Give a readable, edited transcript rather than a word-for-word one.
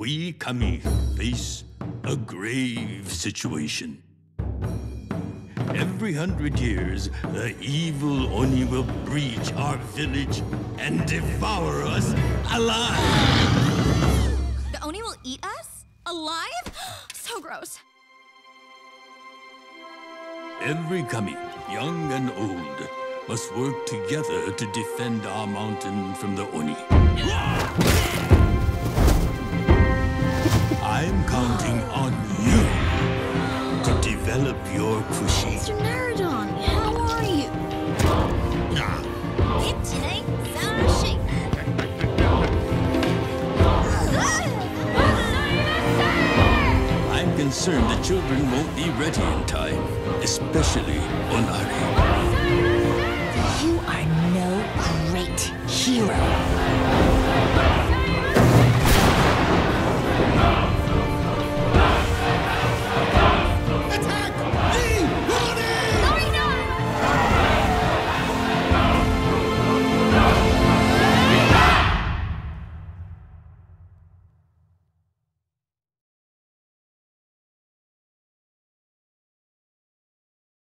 we kami face a grave situation. Every 100 years, the evil Oni will breach our village and devour us alive. The Oni will eat us? Alive? So gross. Every kami, young and old, must work together to defend our mountain from the Oni. I'm counting on you to develop your kushi. Mr. Naradon, how are you? I'm concerned the children won't be ready in time, especially Onari. You are no great hero.